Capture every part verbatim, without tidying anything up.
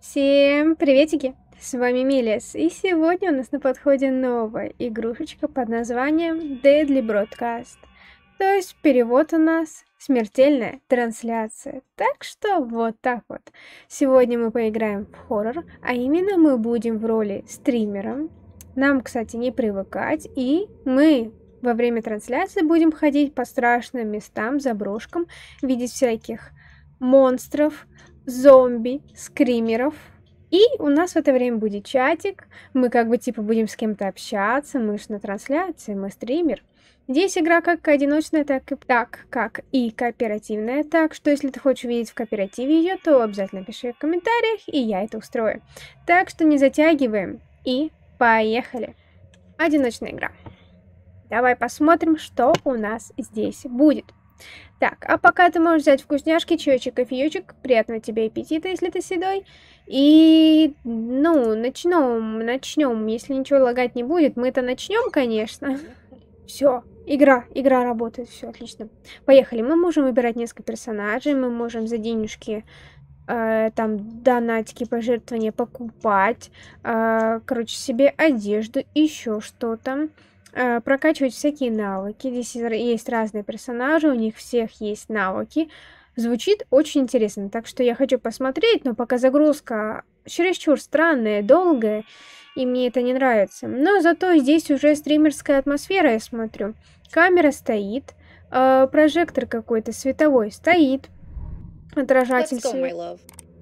Всем приветики! С вами Милес, и сегодня у нас на подходе новая игрушечка под названием Deadly Broadcast. То есть перевод у нас смертельная трансляция. Так что вот так вот. Сегодня мы поиграем в хоррор, а именно мы будем в роли стримера. Нам, кстати, не привыкать, и мы во время трансляции будем ходить по страшным местам, заброшкам, видеть всяких монстров, зомби, скримеров. И у нас в это время будет чатик. Мы как бы типа будем с кем-то общаться. Мы же на трансляции, мы стример. Здесь игра как одиночная, так и, так, как и кооперативная. Так что если ты хочешь увидеть в кооперативе ее, то обязательно пиши в комментариях, и я это устрою. Так что не затягиваем. И поехали. Одиночная игра. Давай посмотрим, что у нас здесь будет. Так, а пока ты можешь взять вкусняшки, чаечек, кофеечек. Приятного тебе аппетита, если ты седой. И, ну, начнем, начнем. Если ничего лагать не будет, мы-то начнем, конечно. Все, игра, игра работает, все отлично. Поехали. Мы можем выбирать несколько персонажей, мы можем за денежки, э, там, донатики, пожертвования покупать. Э, короче, себе одежду, еще что-то. Прокачивать всякие навыки. Здесь есть разные персонажи, у них всех есть навыки. Звучит очень интересно, так что я хочу посмотреть, но пока загрузка чересчур странная, долгая, и мне это не нравится. Но зато здесь уже стримерская атмосфера, я смотрю. Камера стоит, э, прожектор какой-то световой стоит, отражатель света.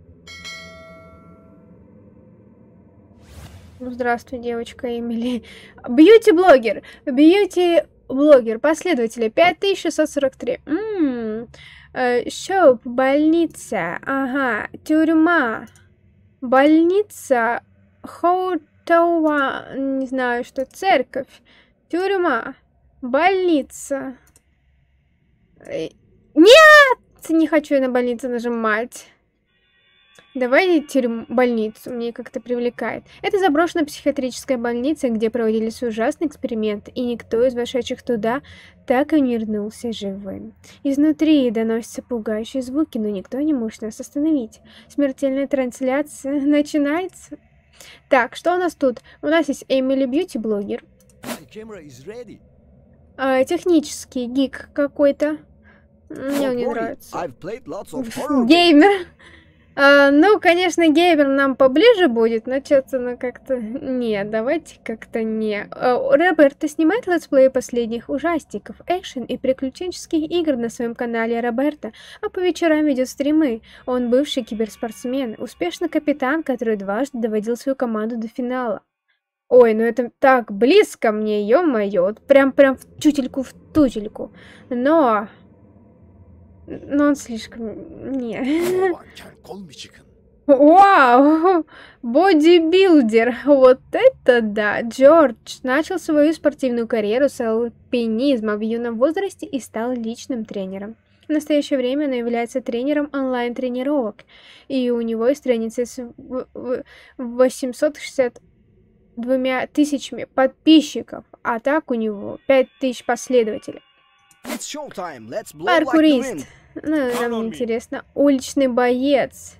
Ну, здравствуй, девочка Эмили. Бьюти-блогер. Бьюти-блогер. Последователи пять тысяч шестьсот сорок три. Ммм. Э, шоп. Больница. Ага. Тюрьма. Больница. Хоутауа. Не знаю, что. Церковь. Тюрьма. Больница. Э, нет! Не хочу я на больницу нажимать. Давай тюрьму, больницу, мне как-то привлекает. Это заброшенная психиатрическая больница, где проводились ужасные эксперименты, и никто из вошедших туда так и не вернулся живым. Изнутри доносятся пугающие звуки, но никто не может нас остановить. Смертельная трансляция начинается. Так, что у нас тут? У нас есть Эмили Бьюти-блогер. А, технический гик какой-то. Мне он не нравится. Геймер. Uh, ну, конечно, геймер нам поближе будет, но что-то, ну, как-то... Нет, давайте как-то не... Uh, Роберто снимает летсплеи последних ужастиков, экшен и приключенческих игр на своем канале Роберто, а по вечерам ведет стримы. Он бывший киберспортсмен, успешный капитан, который дважды доводил свою команду до финала. Ой, ну это так близко мне, ё-моё, вот прям-прям в тютельку в тутельку. Но... Но он слишком... Не. Вау! Бодибилдер! Вот это да! Джордж начал свою спортивную карьеру с альпинизма в юном возрасте и стал личным тренером. В настоящее время он является тренером онлайн-тренировок, и у него есть страница с восемьсот шестьдесят двумя тысячами подписчиков, а так у него пять тысяч последователей. Паркурист. Ну, нам интересно. Уличный боец.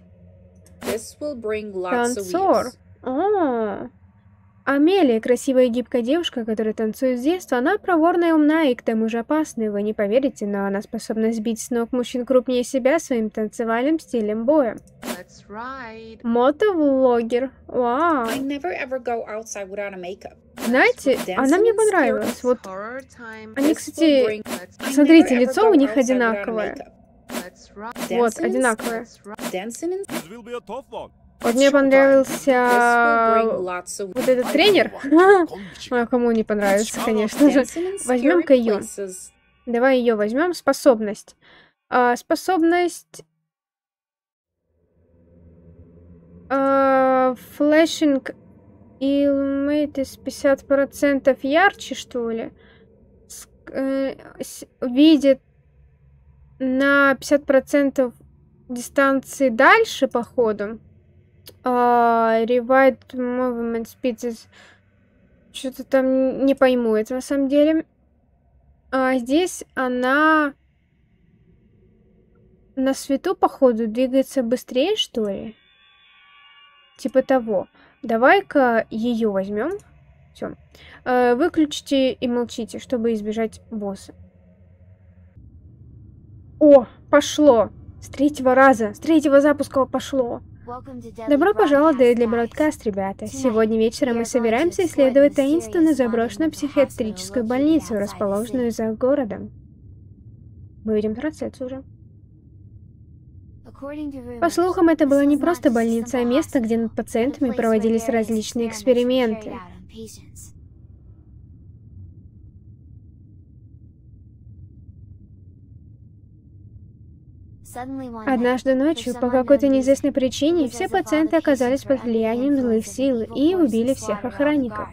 Танцор. О, Амелия, красивая и гибкая девушка, которая танцует с детства. Она проворная и умная, и к тому же опасная. Вы не поверите, но она способна сбить с ног мужчин крупнее себя своим танцевальным стилем боя. Моtovлогер. Вау. Знаете, она мне понравилась. Вот. Они, кстати, смотрите, лицо у них одинаковое. Вот, одинаковое. Вот мне понравился вот этот тренер. А кому не понравится, конечно же. Возьмем-ка ее. Давай ее возьмем. Способность. А, способность... А, флешинг Illuminatus пятьдесят процентов ярче, что ли? С, э, с, видит на пятьдесят процентов дистанции дальше, походу. Uh, Revive Movement Speed. Что-то там не пойму это на самом деле. А здесь она на свету, походу, двигается быстрее, что ли? Типа того. Давай-ка ее возьмем. Все. Э, выключите и молчите, чтобы избежать босса. О, пошло! С третьего раза, с третьего запуска пошло. Добро пожаловать в Deadly Broadcast, ребята. Сегодня вечером мы собираемся исследовать таинственную заброшенную психиатрическую больницу, расположенную за городом. Мы видим трансляцию уже. По слухам, это была не просто больница, а место, где над пациентами проводились различные эксперименты. Однажды ночью, по какой-то неизвестной причине, все пациенты оказались под влиянием злых сил и убили всех охранников.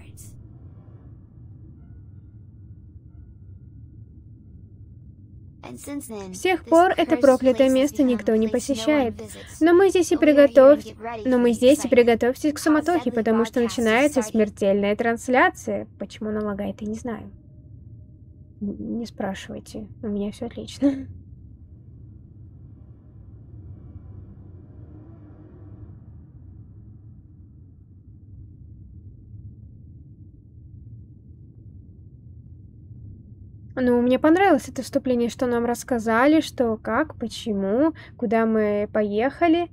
С тех пор это проклятое место никто не посещает. Но мы здесь и приготовь... Но мы здесь и приготовьтесь к суматохе, потому что начинается смертельная трансляция. Почему она лагает, я не знаю. Не спрашивайте, у меня все отлично. Ну, мне понравилось это вступление, что нам рассказали, что, как, почему, куда мы поехали.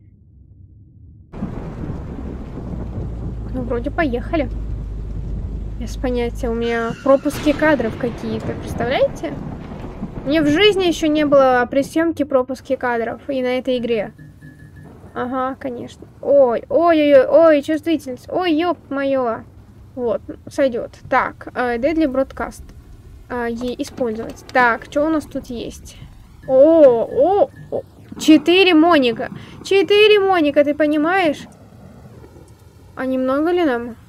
Ну, вроде поехали. Без понятия, у меня пропуски кадров какие-то, представляете? Мне в жизни еще не было при съемке пропуски кадров, и на этой игре. Ага, конечно. Ой, ой-ой-ой, ой, чувствительность. Ой, ёп моё. Вот, сойдет. Так, Deadly Broadcast. А, ей использовать. Так, что у нас тут есть? О, о, о, четыре Моника. Четыре Моника, ты понимаешь? А немного ли нам?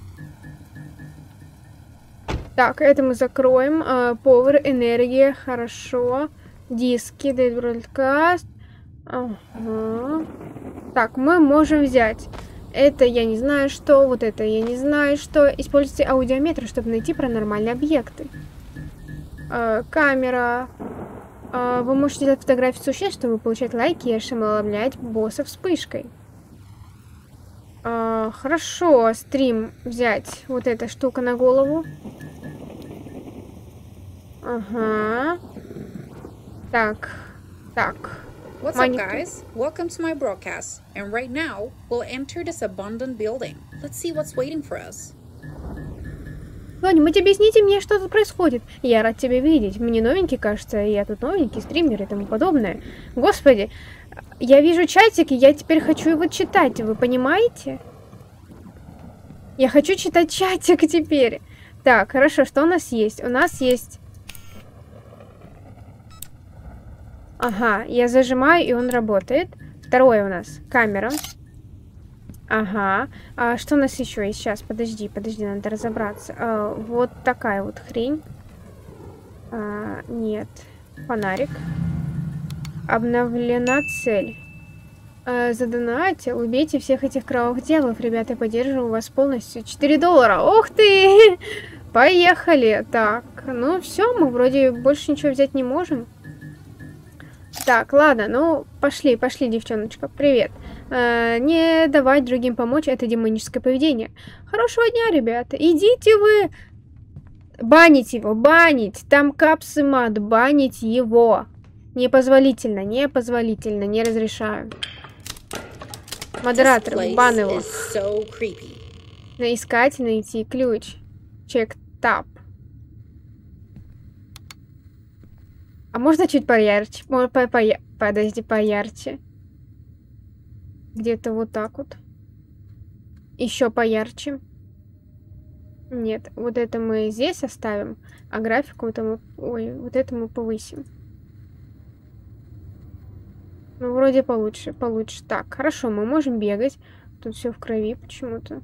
Так, это мы закроем. А, повар, энергия, хорошо. Диски, Dead Broadcast. Ага. Так, мы можем взять. Это я не знаю что, вот это я не знаю что. Используйте аудиометр, чтобы найти паранормальные объекты. Uh, камера. Uh, вы можете делать фотографии существ, чтобы получать лайки и ошеломлять босса вспышкой. Uh, хорошо, стрим взять вот эта штука на голову. Ага. Так, так. What's up, guys? Welcome to my broadcast. And right now, we'll enter this abandoned building. Let's see what's waiting for us. Кто-нибудь объясните мне, что тут происходит. Я рад тебя видеть. Мне новенький, кажется, я тут новенький, стример и тому подобное. Господи, я вижу чатик, и я теперь хочу его читать, вы понимаете? Я хочу читать чатик теперь. Так, хорошо, что у нас есть? У нас есть... Ага, я зажимаю, и он работает. Второе у нас камера. Ага. А что у нас еще есть? Сейчас, подожди, подожди, надо разобраться. А, вот такая вот хрень. А, нет. Фонарик. Обновлена цель. А, задонайте, убейте всех этих кровавых дьяволов. Ребята, поддерживаю вас полностью. четыре доллара. Ух ты! Поехали. Так, ну все, мы вроде больше ничего взять не можем. Так, ладно, ну, пошли, пошли, девчоночка, привет. Э, не давать другим помочь, это демоническое поведение. Хорошего дня, ребята. Идите вы банить его, банить. Там капсы мат, банить его. Непозволительно, непозволительно, не разрешаю. Модератор, бан его. So Искать, найти ключ. Чек тап. А можно чуть поярче? По -по -по Подожди, поярче. Где-то вот так вот. Еще поярче. Нет, вот это мы здесь оставим, а графику это мы... Ой, вот это мы повысим. Ну, вроде получше, получше. Так, хорошо, мы можем бегать. Тут все в крови почему-то.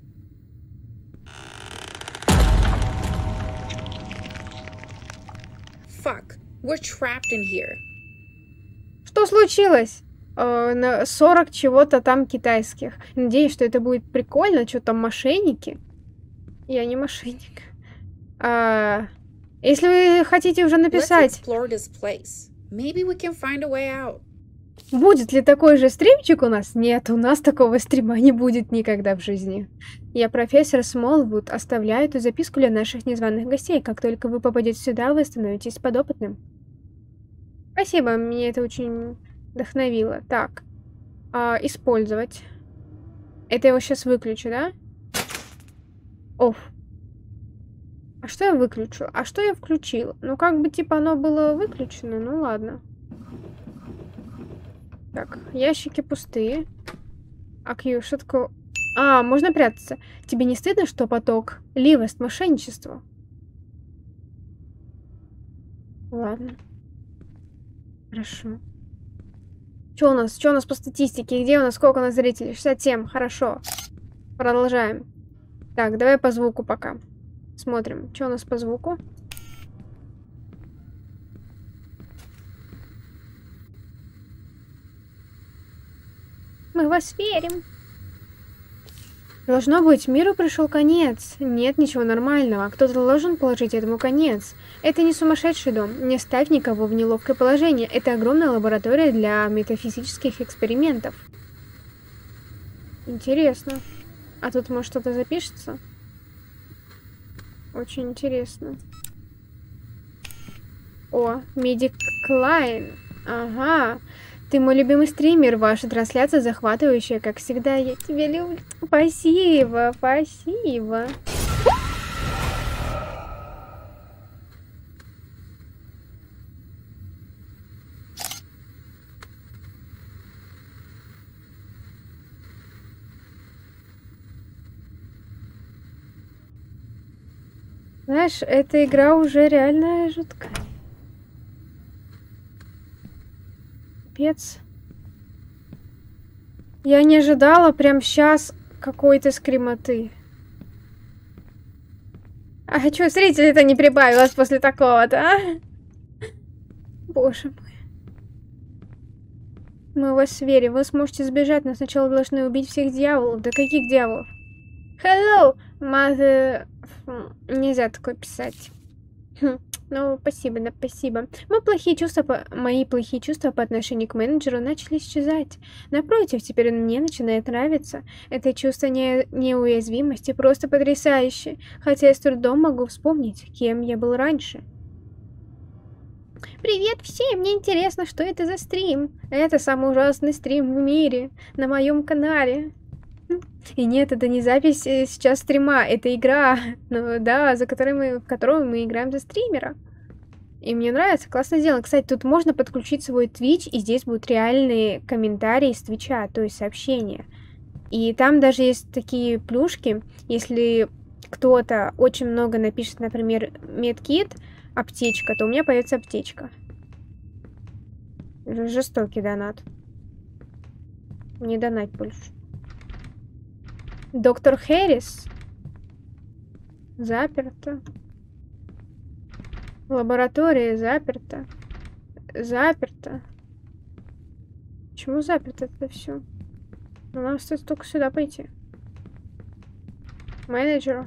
Fuck. We're trapped in here. Что случилось? Э, на сорок чего-то там китайских. Надеюсь, что это будет прикольно. Что там, мошенники? Я не мошенник. А, если вы хотите уже написать... Будет ли такой же стримчик у нас? Нет, у нас такого стрима не будет никогда в жизни. Я, профессор Смолвуд, оставляю эту записку для наших незваных гостей. Как только вы попадете сюда, вы становитесь подопытным. Спасибо, мне это очень вдохновило. Так, а, использовать. Это я его сейчас выключу, да? Оф. А что я выключу? А что я включила? Ну, как бы, типа, оно было выключено. Ну, ладно. Так, ящики пустые. А Q, что такое? А, можно прятаться. Тебе не стыдно, что поток? Ливость, мошенничество. Ладно. Хорошо. Что у нас? Что у нас по статистике? Где у нас? Сколько у нас зрителей? шестьдесят семь. Хорошо. Продолжаем. Так, давай по звуку пока. Смотрим. Что у нас по звуку? Мы вас верим. Должно быть, миру пришел конец. Нет ничего нормального. Кто-то должен положить этому конец. Это не сумасшедший дом. Не ставь никого в неловкое положение. Это огромная лаборатория для метафизических экспериментов. Интересно. А тут, может, что-то запишется? Очень интересно. О, Медик Клайн. Ага. Ты мой любимый стример, ваша трансляция захватывающая, как всегда. Я тебя люблю. Спасибо, спасибо. Знаешь, эта игра уже реально жуткая. Пец. Я не ожидала прям сейчас какой-то скримоты. А что, зрителей-то не прибавилось после такого-то, а? Боже мой. Мы в вас верим. Вы сможете сбежать, но сначала должны убить всех дьяволов. Да каких дьяволов? Hello, mother... Нельзя такое писать. Хм. Ну, спасибо, да, спасибо. Мои плохие чувства, по... Мои плохие чувства по отношению к менеджеру начали исчезать. Напротив, теперь он мне начинает нравиться. Это чувство не... неуязвимости просто потрясающе. Хотя я с трудом могу вспомнить, кем я был раньше. Привет всем! Мне интересно, что это за стрим. Это самый ужасный стрим в мире. На моем канале. И нет, это не запись сейчас стрима, это игра, ну да, за которой мы, в которую мы играем за стримера. И мне нравится, классно сделано. Кстати, тут можно подключить свой Twitch, и здесь будут реальные комментарии с Твича, то есть сообщения. И там даже есть такие плюшки, если кто-то очень много напишет, например, медкит, аптечка, то у меня появится аптечка. Жестокий донат. Не донать больше. Доктор Хэрис. Заперто. Лаборатория заперта. Заперто. Почему заперто это все? Ну, нам остается только сюда пойти. Менеджеру.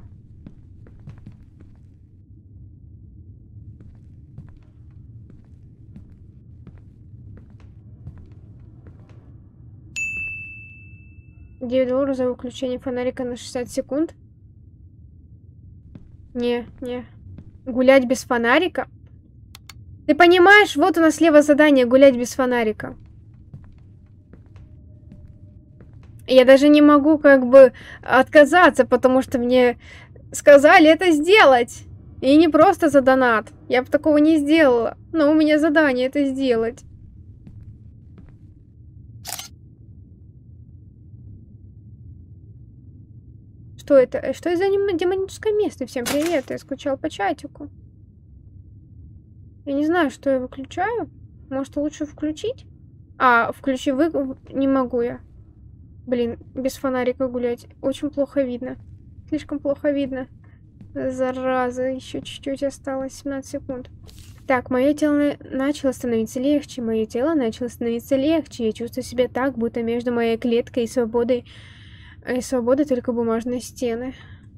девять долларов за выключение фонарика на шестьдесят секунд. Не, не. Гулять без фонарика? Ты понимаешь, вот у нас слева задание гулять без фонарика. Я даже не могу как бы отказаться, потому что мне сказали это сделать. И не просто за донат. Я бы такого не сделала. Но у меня задание это сделать. Что это? Что это за демоническое место? Всем привет, я скучал по чатику. Я не знаю, что я выключаю. Может, лучше включить? А, включи вы... Не могу я. Блин, без фонарика гулять. Очень плохо видно. Слишком плохо видно. Зараза, еще чуть-чуть осталось. семнадцать секунд. Так, мое тело начало становиться легче. Мое тело начало становиться легче. Я чувствую себя так, будто между моей клеткой и свободой... И свобода только бумажные стены.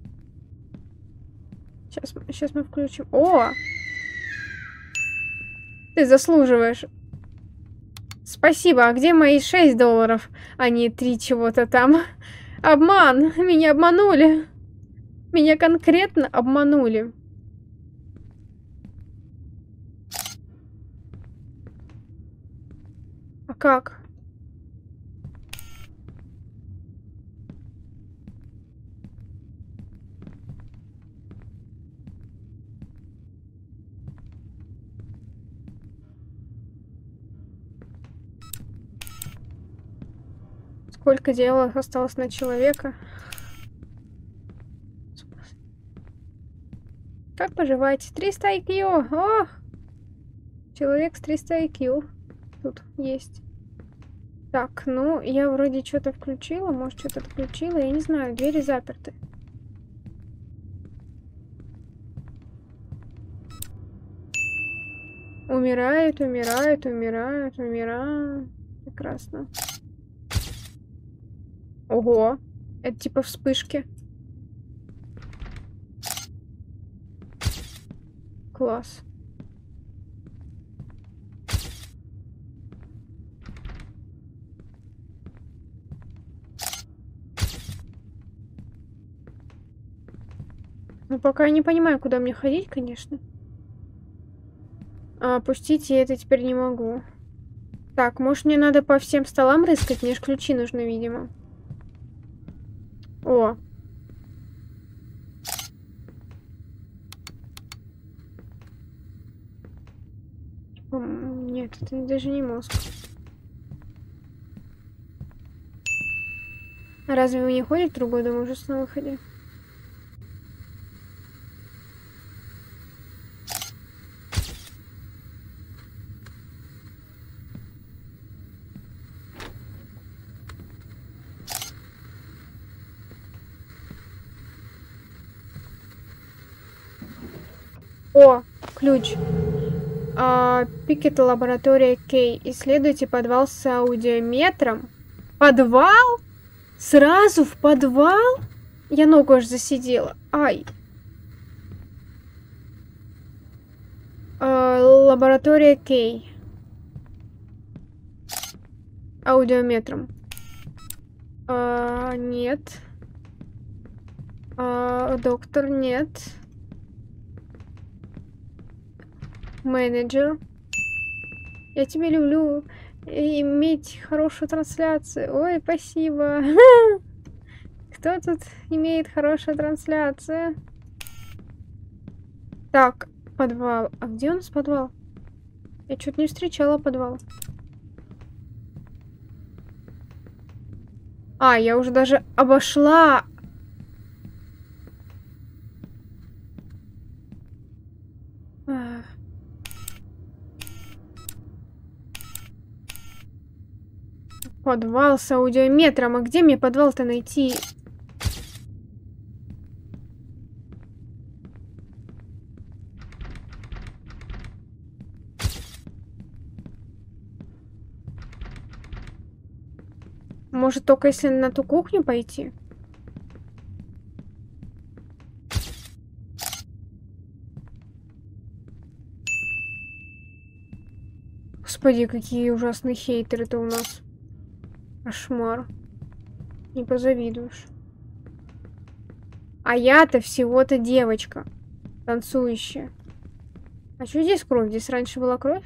Сейчас, сейчас мы включим. О! Ты заслуживаешь Спасибо, а где мои шесть долларов, а не три чего-то там? Обман! Меня обманули! Меня конкретно обманули. А как? Сколько дела осталось на человека? Как поживаете? триста ай кью! Ох! Человек с триста ай кью. Тут есть. Так, ну, я вроде что-то включила. Может, что-то отключила. Я не знаю, двери заперты. Умирают, умирают, умирают, умирают. Прекрасно. Ого! Это типа вспышки. Класс. Ну, пока я не понимаю, куда мне ходить, конечно. А опустить я это теперь не могу. Так, может, мне надо по всем столам рыскать? Мне ж ключи нужны, видимо. О! Нет, это даже не мозг. Разве вы не ходите в другой дом уже на выходе? О, ключ. А, Пикет, лаборатория Кей. Исследуйте подвал с аудиометром. Подвал? Сразу в подвал? Я ногу аж засидела. Ай. А, лаборатория Кей. Аудиометром. А, нет. А, доктор, нет. Менеджер. Я тебя люблю. Иметь хорошую трансляцию. Ой, спасибо. Кто тут имеет хорошую трансляцию? Так, подвал. А где у нас подвал? Я что-то не встречала подвал. А, я уже даже обошла. Ах. Подвал с аудиометром. А где мне подвал-то найти? Может, только если на ту кухню пойти? Господи, какие ужасные хейтеры-то у нас. Кошмар. Не позавидуешь. А я-то всего-то девочка. Танцующая. А что здесь кровь? Здесь раньше была кровь?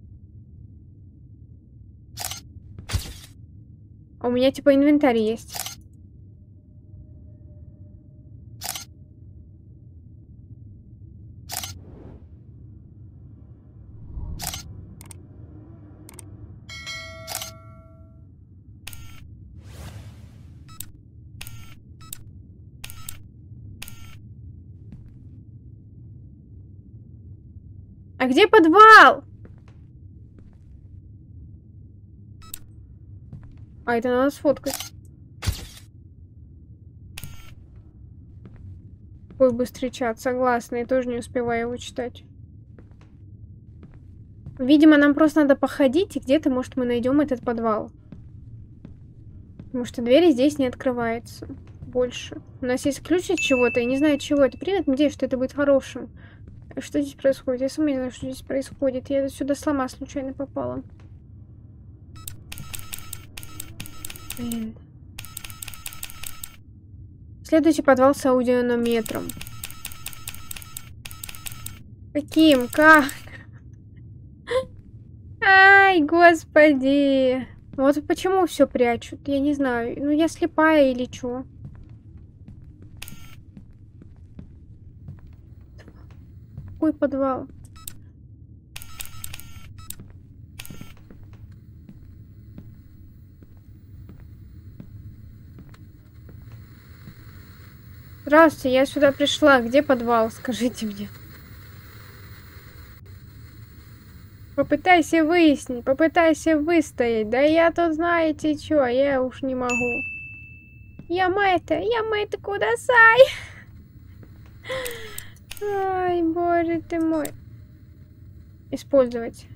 А у меня типа инвентарь есть. А где подвал? А, это надо сфоткать. Какой быстрый чат, согласна, я тоже не успеваю его читать. Видимо, нам просто надо походить, и где-то, может, мы найдем этот подвал. Потому что двери здесь не открываются. Больше. У нас есть ключ от чего-то, я не знаю, от чего это. Привет, надеюсь, что это будет хорошим. Что здесь происходит? Я сама не знаю, что здесь происходит. Я сюда слома случайно попала. Блин. Следующий подвал с аудионометром. Каким? Как? Ай, господи. Вот почему все прячут, я не знаю. Ну, я слепая или чё? Какой подвал? Здравствуйте, я сюда пришла. Где подвал? Скажите мне. Попытайся выяснить, попытайся выстоять. Да я тут знаете что, я уж не могу. Ямайте, ямайте кудасай. Ай, боже ты мой. Использовать.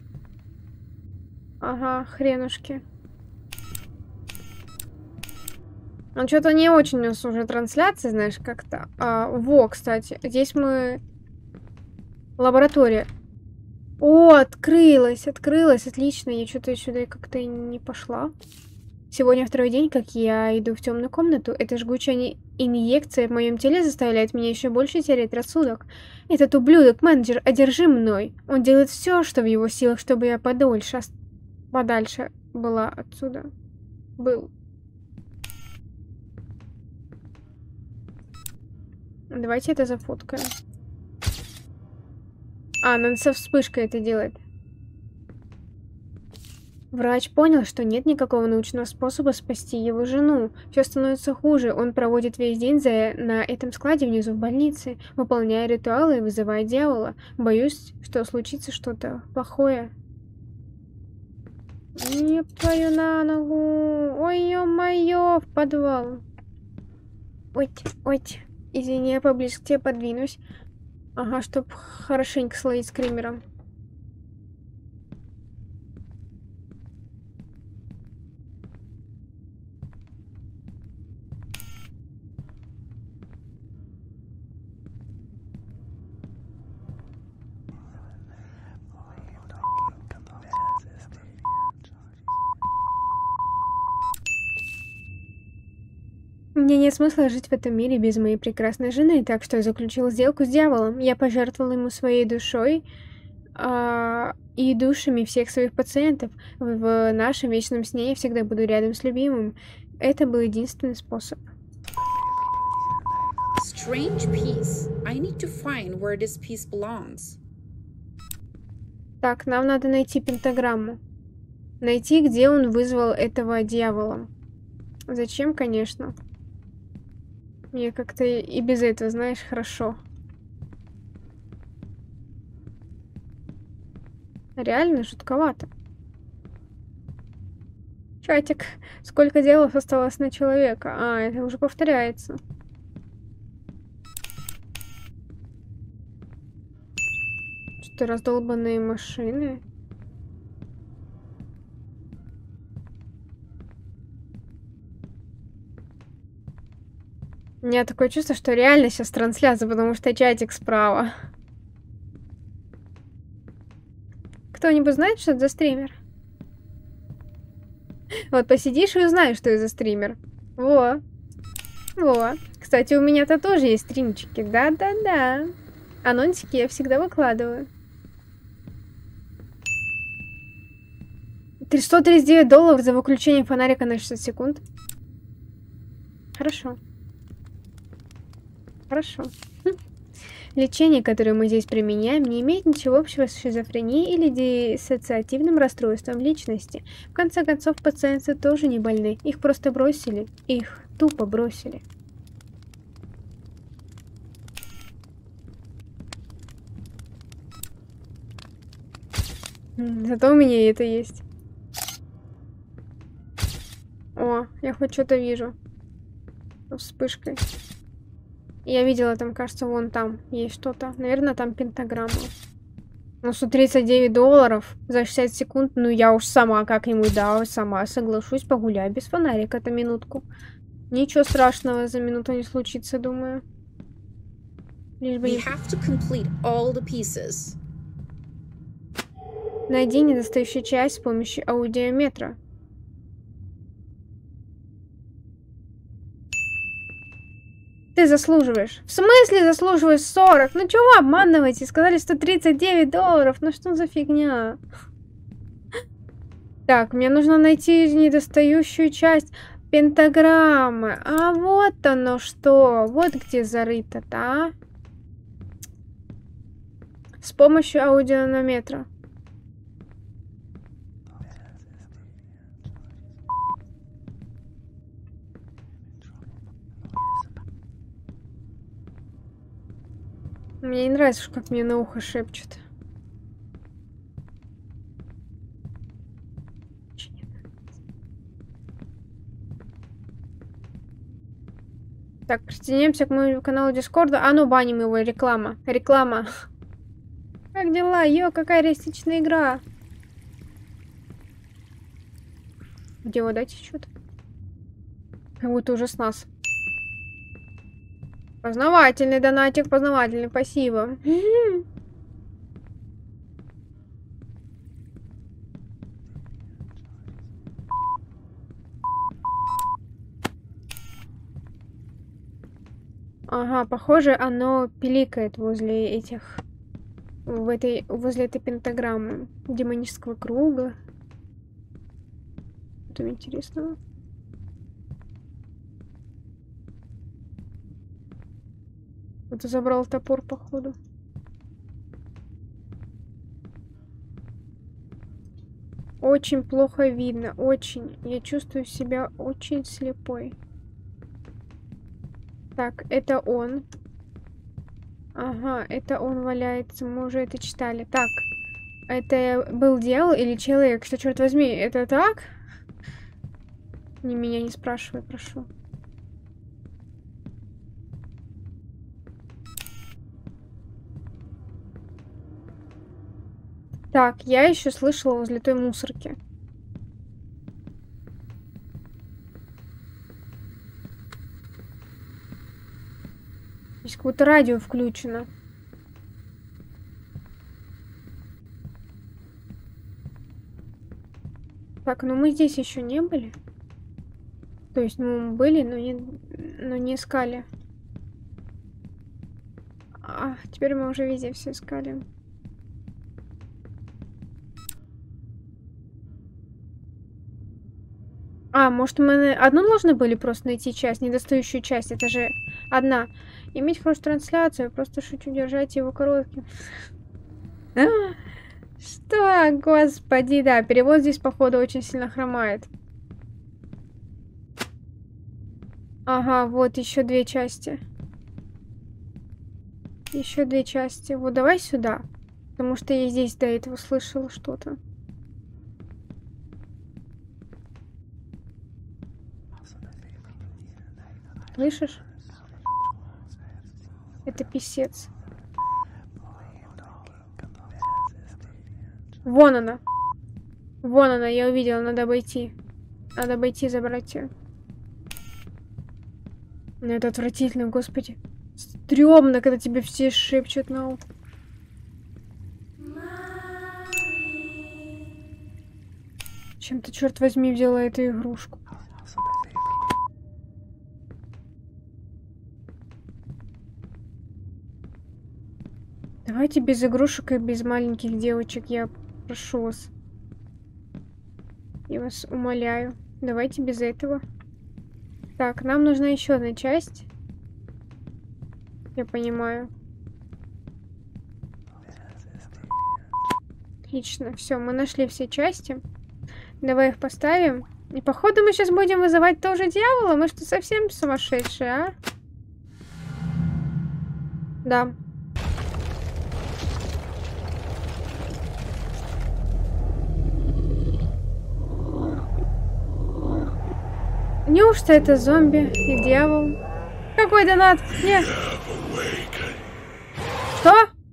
Ага, хренушки. Ну, что-то не очень у нас уже трансляция, знаешь, как-то. А, во, кстати, здесь мы... Лаборатория. О, открылась, открылась, отлично. Я что-то сюда как-то не пошла. Сегодня второй день, как я иду в темную комнату. Эта жгучая инъекция в моем теле заставляет меня еще больше терять рассудок. Этот ублюдок, менеджер, одержим мной. Он делает все, что в его силах, чтобы я подольше, подальше была отсюда. Был. Давайте это зафоткаем. А, надо со вспышкой это делать. Врач понял, что нет никакого научного способа спасти его жену. Все становится хуже. Он проводит весь день за... на этом складе внизу в больнице, выполняя ритуалы и вызывая дьявола. Боюсь, что случится что-то плохое. Еб твою на ногу. Ой, ё-моё, в подвал. Ой, ой. Извини, я поближе к тебе подвинусь. Ага, чтоб хорошенько словить скримером. Мне нет смысла жить в этом мире без моей прекрасной жены, так что я заключила сделку с дьяволом. Я пожертвовала ему своей душой а, и душами всех своих пациентов. В, в нашем вечном сне я всегда буду рядом с любимым. Это был единственный способ. Strange piece. I need to find where this piece belongs. Так, нам надо найти пентаграмму. Найти, где он вызвал этого дьявола. Зачем, конечно. Мне как-то и без этого, знаешь, хорошо. Реально жутковато. Чатик. Сколько делов осталось на человека? А, это уже повторяется. Что, раздолбанные машины? У меня такое чувство, что реально сейчас трансляция, потому что чатик справа. Кто-нибудь знает, что это за стример? Вот посидишь и узнаешь, что это за стример. Во. Во. Кстати, у меня-то тоже есть стримчики. Да-да-да. Анонсики я всегда выкладываю. сто тридцать девять долларов за выключение фонарика на шестьдесят секунд. Хорошо. Хорошо. Хм. Лечение, которое мы здесь применяем, не имеет ничего общего с шизофренией или диссоциативным расстройством личности. В конце концов, пациенты тоже не больны. Их просто бросили. Их тупо бросили. Зато у меня это есть. О, я хоть что-то вижу. Вспышкой. Я видела там, кажется, вон там есть что-то. Наверное, там пентаграмма. Ну, сто тридцать девять долларов за шестьдесят секунд. Ну, я уж сама как-нибудь, да, сама соглашусь, погуляю без фонарика-то минутку. Ничего страшного за минуту не случится, думаю. Лишь бы не... Найди недостающую часть с помощью аудиометра. Ты заслуживаешь. В смысле заслуживаешь сорок? Ну чего вы обманываете? Сказали сто тридцать девять долларов. Ну что за фигня? Так, мне нужно найти недостающую часть пентаграммы. А вот оно что. Вот где зарыто-то, а? С помощью аудионометра. Мне не нравится, как мне на ухо шепчут. Так, присоединяемся к моему каналу Дискорда. А ну, баним его, реклама. Реклама. Как дела? Йо, какая реалистичная игра. Где вы дайте что-то? Как будто уже с нас. Познавательный донатик, познавательный, спасибо. Ага, похоже, оно пиликает возле этих... В этой... Возле этой пентаграммы. Демонического круга. Что интересного? Вот забрал топор, походу. Очень плохо видно, очень. Я чувствую себя очень слепой. Так, это он. Ага, это он валяется. Мы уже это читали. Так, это был дьявол или человек? Что, черт возьми, это так? Не меня не спрашивай, прошу. Так, я еще слышала возле той мусорки. Здесь какое-то радио включено. Так, ну мы здесь еще не были. То есть, ну, мы были, но не, но не искали. А, теперь мы уже везде все искали. А, может, мы одну должны были просто найти часть, недостающую часть. Это же одна. Иметь хорошую трансляцию, просто шучу, держать его коротким. Что? Господи, да, перевод здесь, походу, очень сильно хромает. Ага, вот еще две части. Еще две части. Вот давай сюда. Потому что я здесь до этого слышала что-то. Слышишь? Это писец. Вон она. Вон она, я увидела, надо обойти. Надо обойти, забрать ее. Ну, это отвратительно, господи. Стрёмно, когда тебе все шепчут на ухо. Чем ты, черт возьми, взяла эту игрушку? Давайте без игрушек и без маленьких девочек, я прошу вас. Я вас умоляю. Давайте без этого. Так, нам нужна еще одна часть. Я понимаю. Отлично, все, мы нашли все части. Давай их поставим. И походу мы сейчас будем вызывать тоже дьявола. Мы что, совсем сумасшедшие, а? Да. Неужто это зомби и дьявол? Какой донат? Нет. Что?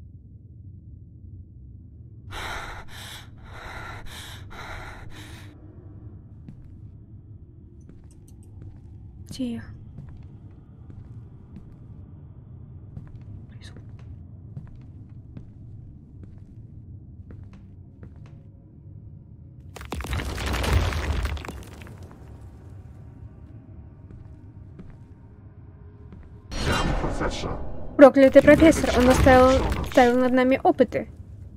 Тихо. Проклятый профессор, он оставил, ставил над нами опыты.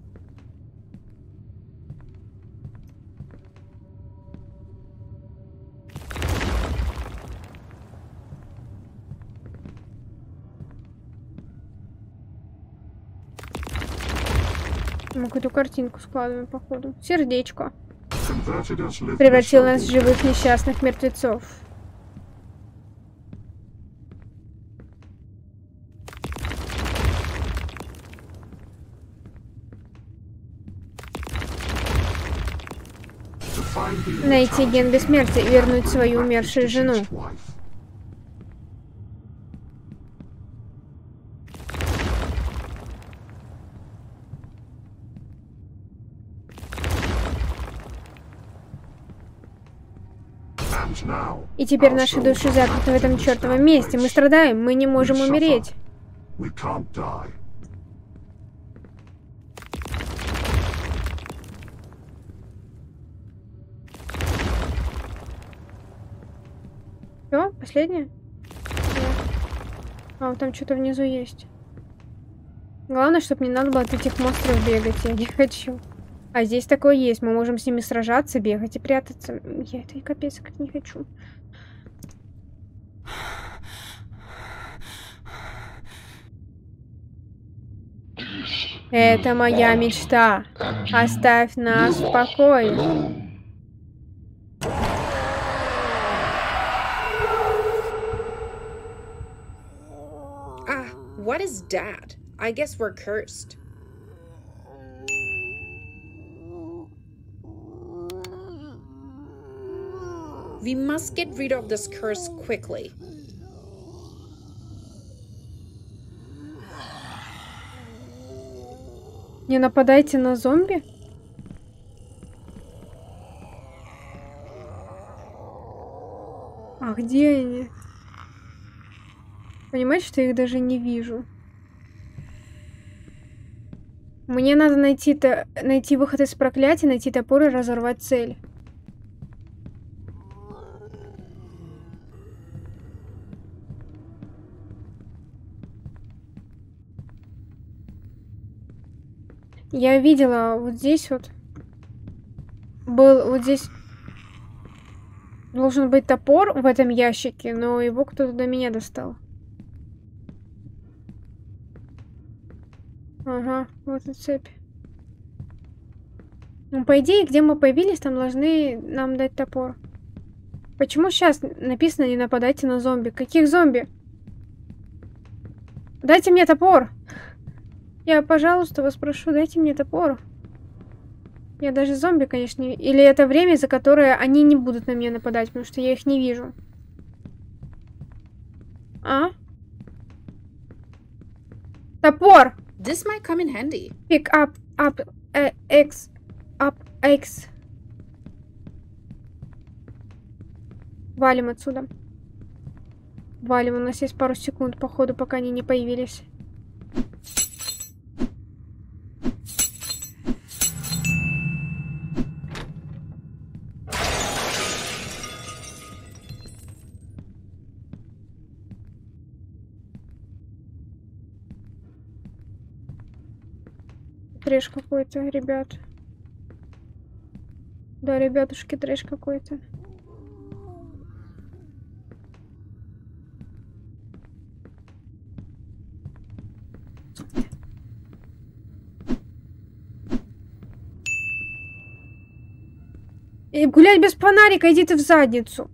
Мы какую-то картинку складываем, походу. Сердечко. Превратил нас в живых несчастных мертвецов. Найти ген бессмертия и вернуть свою умершую жену. И теперь наши души закрыты в этом чертовом месте. Мы страдаем, мы не можем умереть. Все, последнее? А, вот там что-то внизу есть. Главное, чтобы не надо было от этих монстров бегать, я не хочу. А здесь такое есть, мы можем с ними сражаться, бегать и прятаться. Я это и капец как не хочу. Это моя мечта. Оставь нас в покое. Ah, what is that? I guess we're cursed. We must get rid of this curse quickly. Не нападайте на зомби? А где они? Понимаете, что я их даже не вижу. Мне надо найти, то, найти выход из проклятия, найти топор и разорвать цель. Я видела вот здесь вот. Был вот здесь. Должен быть топор в этом ящике, но его кто-то до меня достал. Ага, вот и цепь. Ну, по идее, где мы появились, там должны нам дать топор. Почему сейчас написано не нападайте на зомби? Каких зомби? Дайте мне топор! Я, пожалуйста, вас прошу, дайте мне топор. Я даже зомби, конечно, не... Или это время, за которое они не будут на меня нападать, потому что я их не вижу. А? Топор! This might come in handy. Pick up, up, uh, X, up, X. Валим отсюда. Валим, у нас есть пару секунд, походу, пока они не появились. Трэш какой-то, ребят. Да, ребятушки, трэш какой-то. И гулять без фонарика, иди ты в задницу.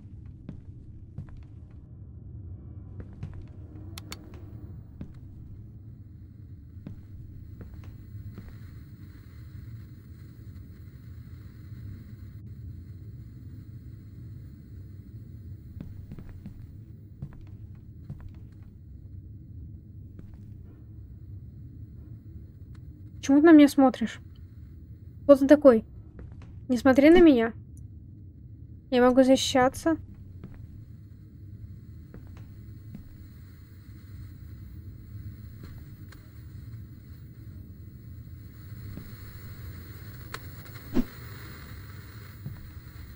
Почему ты на меня смотришь? Кто ты такой? Не смотри на меня. Я могу защищаться.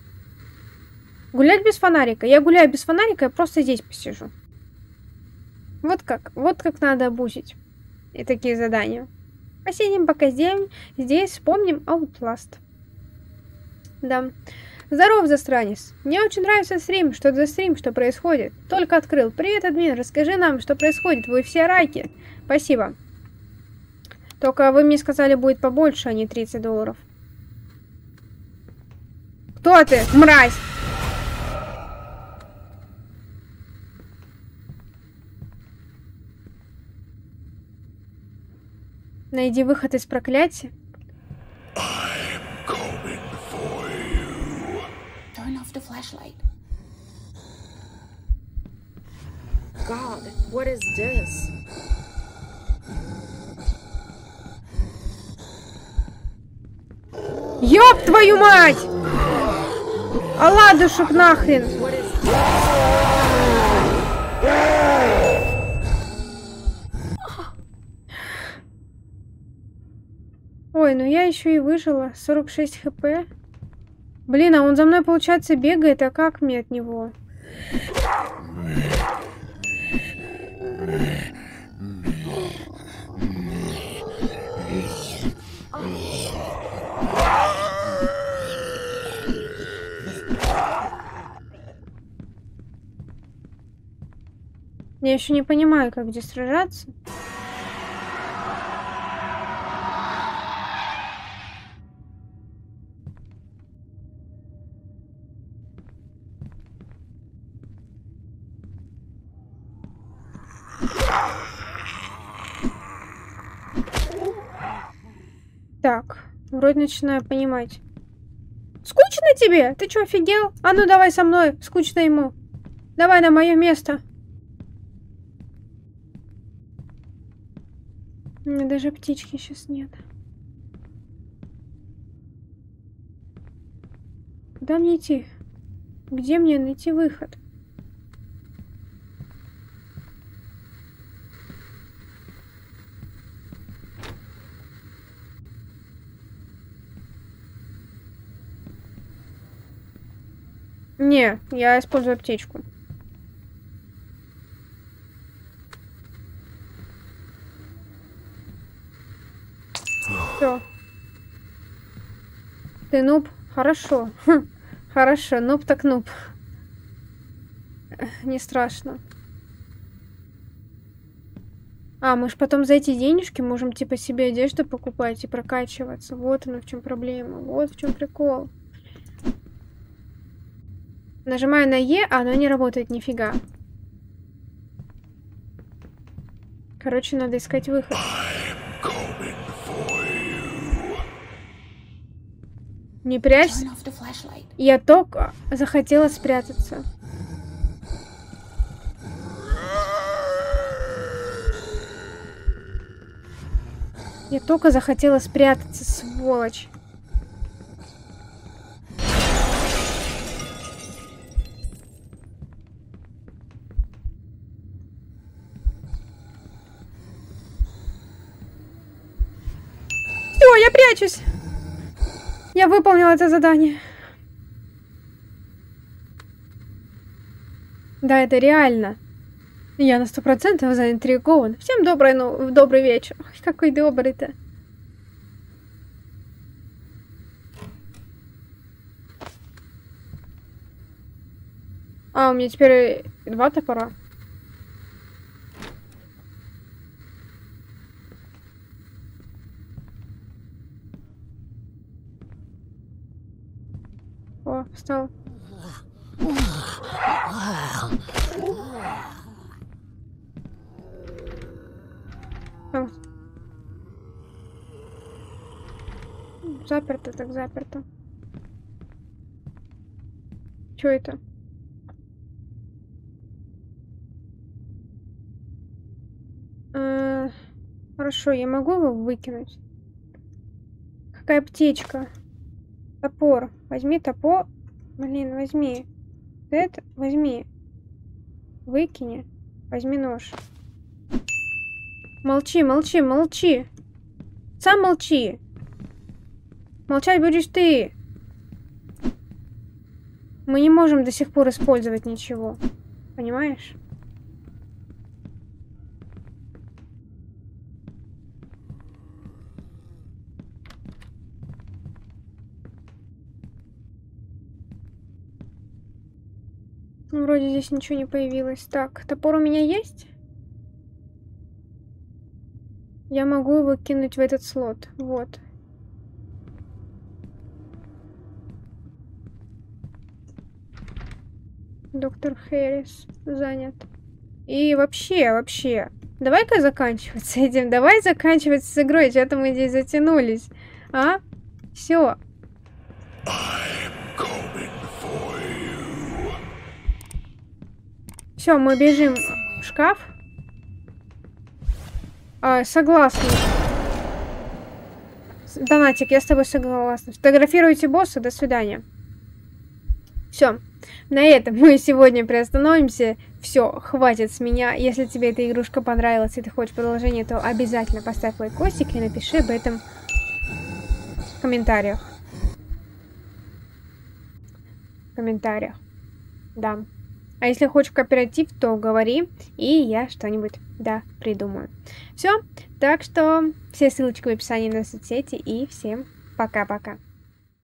Гулять без фонарика. Я гуляю без фонарика, я просто здесь посижу. Вот как, вот как надо обузить. И такие задания. Посидим пока здесь, здесь вспомним Outlast. Да. Здоров, засранец. Мне очень нравится стрим. Что это за стрим? Что происходит? Только открыл. Привет, админ. Расскажи нам, что происходит. Вы все раки. Спасибо. Только вы мне сказали, будет побольше, а не тридцать долларов. Кто ты, мразь? Найди выход из проклятия. Turn off the flashlight. God, what is this? Ёб твою мать! Оладушек нахрен! Ой, ну я еще и выжила. сорок шесть хп. Блин, а он за мной, получается, бегает, а как мне от него? Я еще не понимаю, как здесь сражаться. Так, вроде начинаю понимать. Скучно тебе? Ты что, офигел? А ну давай со мной, скучно ему. Давай на мое место. У меня даже птички сейчас нет. Куда мне идти? Где мне найти выход? Не, я использую аптечку. Все. Ты нуб? Хорошо. Хм. Хорошо, нуб так нуб. Не страшно. А, мы ж потом за эти денежки можем типа себе одежду покупать и прокачиваться. Вот оно в чем проблема. Вот в чем прикол. Нажимаю на Е, а оно не работает нифига. Короче, надо искать выход. Не прячься. Я только захотела спрятаться. Я только захотела спрятаться, сволочь. Все, я прячусь. Я выполнила это задание. Да, это реально. Я на сто процентов заинтригован. Всем добрый, ну, добрый вечер. Ой, какой добрый-то. А, у меня теперь два топора. О, встал. О. Заперто, так заперто. Чё это? А, хорошо, я могу его выкинуть? Какая аптечка? Топор. Возьми топор. Блин, возьми. Это возьми. Выкини. Возьми нож. Молчи, молчи, молчи. Сам молчи. Молчать будешь ты. Мы не можем до сих пор использовать ничего. Понимаешь? Вроде здесь ничего не появилось. Так, топор у меня есть? Я могу его кинуть в этот слот. Вот. Доктор Хэрис занят. И вообще, вообще, давай-ка заканчивать с этим. Давай заканчивать с игрой. Что-то мы здесь затянулись. А? Все. Все, мы бежим в шкаф. А, согласна. Донатик, я с тобой согласна. Фотографируйте босса. До свидания. Все. На этом мы сегодня приостановимся. Все, хватит с меня. Если тебе эта игрушка понравилась и ты хочешь продолжение, то обязательно поставь лайкосик и напиши об этом в комментариях. В комментариях. Да. А если хочешь кооператив, то говори, и я что-нибудь, да, придумаю. Все. Так что все ссылочки в описании на соцсети, и всем пока-пока.